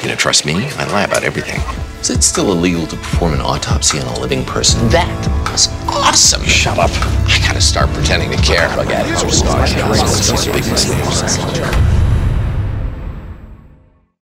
You know, trust me, I lie about everything. Is it still illegal to perform an autopsy on a living person? That was awesome. Shut up. I gotta start pretending to care. Bug addicts or stars.